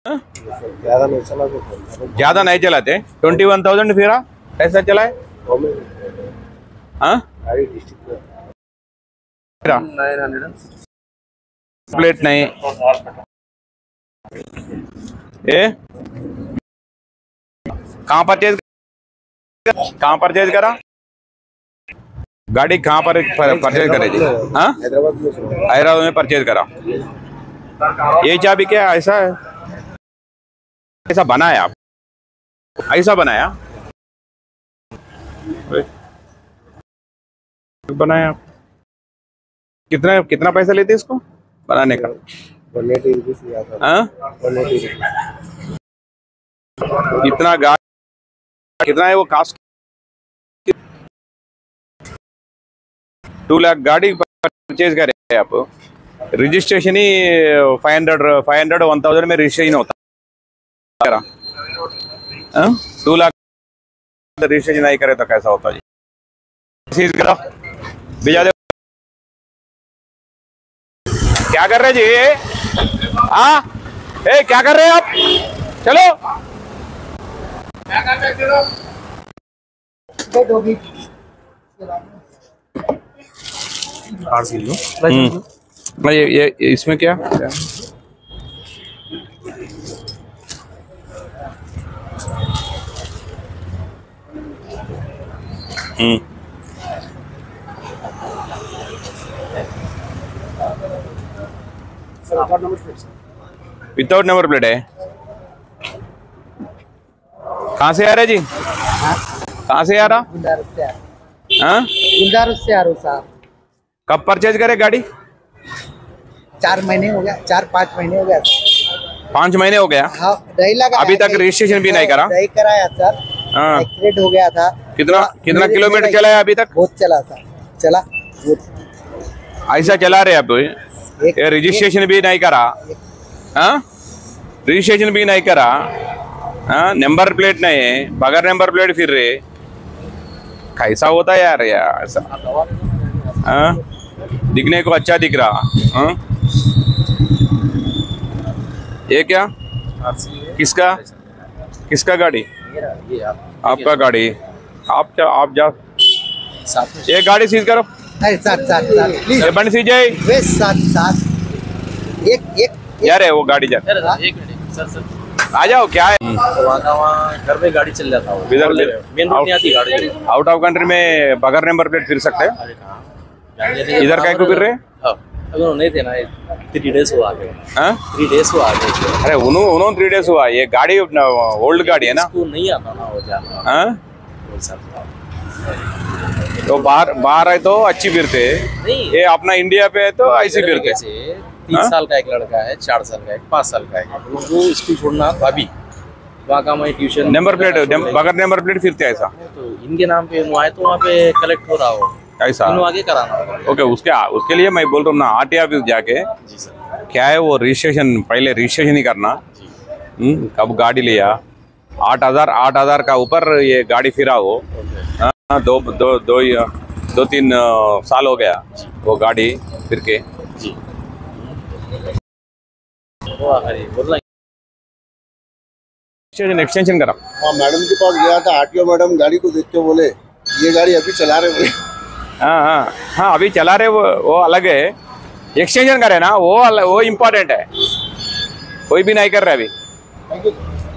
ज्यादा नहीं चलाते। ज्यादा नहीं चलाते। 21,000 फिर कैसा चला है? हाँ, प्लेट नहीं ए कहाँ परचेज करा गाड़ी? कहाँ पर परचेज करे जी? हाँ, हैदराबाद में परचेज करा। ये चाबी क्या ऐसा है? ऐसा बनाया आप? ऐसा बनाया कितना पैसा लेते इसको बनाने का? 180 रुपीज। हाँ, 180। इतना गाड़ी कितना है वो कास्ट? 2 लाख गाड़ी परचेज करे आप। रजिस्ट्रेशन ही 500 1000 में रजिस्ट्रेशन होता है। 2 लाख रजिस्ट्रेशन नहीं करे तो कैसा होता जी? सीज करो, भेजा दे। क्या कर रहे जी? क्या कर रहे हैं आप? चलो ये इसमें क्या? विदाउट नंबर प्लेट है। कहाँ से आ रहा है जी? कहाँ से आ रहा? हाँ, गुलदार से आ रहा हूँ साहब। कब परचेज करे गाड़ी? 4 महीने हो गया, 4-5 महीने हो गया। 5 महीने हो गया। हाँ, दही लगा। अभी तक रजिस्ट्रेशन भी नहीं करा? दही कराया सर। हाँ, एक्सीडेंट हो गया था। कितना किलोमीटर चला है अभी तक? बहुत चला सर, चला ऐसा चला रहे अब? ये रजिस्ट्रेशन भी नहीं करा? हाँ, रजिस्ट्रेशन भी नहीं करा। हाँ, नंबर प्लेट नहीं है, बगैर नंबर प्लेट फिर रहे। कैसा होता है यार ऐसा? हाँ, दिखने को अच्छा दिख रहा। हाँ, ये क्या? किसका गाड़ी? आपका गाड़ी। आप जा। ये गाड़ी सीज करो। प्लीज बंद सीज जाए। एक यार वो गाड़ी जा। एक मिनट सर आ जाओ। क्या है वहाँ घर में गाड़ी चल जाता हूँ। इधर मेन रोड नहीं आती गाड़ी। आउट ऑफ कंट्री में बगैर नंबर प्लेट फिर सकते हैं? इधर क्या को फिर रहे? अगर नहीं थे ना, 3 डेज हुआ आगे। हाँ, 3 डेज हुआ आगे। अरे उन्होंने 3 डेज हुआ। ये गाड़ी ओल्ड गाड़ी है ना? इसको नहीं आता ना वो जाना। हाँ, तो बाहर है तो अच्छी फिरते। ये अपना इंडिया पे है तो ऐसे फिरते। 3 साल का एक लड़का है, 4 साल का एक, 5 साल का है। वो स्कूल छोड़ना अभी वहाँ का मैं ट्यूशन। नंबर प्लेट बगैर नंबर प्लेट फिरते ऐसा? तो इनके नाम पे आए तो वहाँ पे कलेक्ट हो रहा हो ऐसा? आगे कराना। ओके, उसके लिए मैं बोल रहा हूँ ना, आरटीओ ऑफिस जाके जी सर। क्या है वो रजिस्ट्रेशन, पहले रजिस्ट्रेशन ही करना। कब गाड़ी लिया? 8,000 का ऊपर ये गाड़ी फिरा हो। हाँ, 2-3 साल हो गया वो गाड़ी फिर के। जी बोलना एक्सटेंशन करा। हाँ, मैडम के पास गया था। आरटीओ मैडम गाड़ी को देखते बोले ये गाड़ी अभी चला रहे बोले। हाँ, अभी चला रहे वो अलग है। एक्सटेंशन करे ना, वो इम्पोर्टेंट है। कोई भी नहीं कर रहा अभी।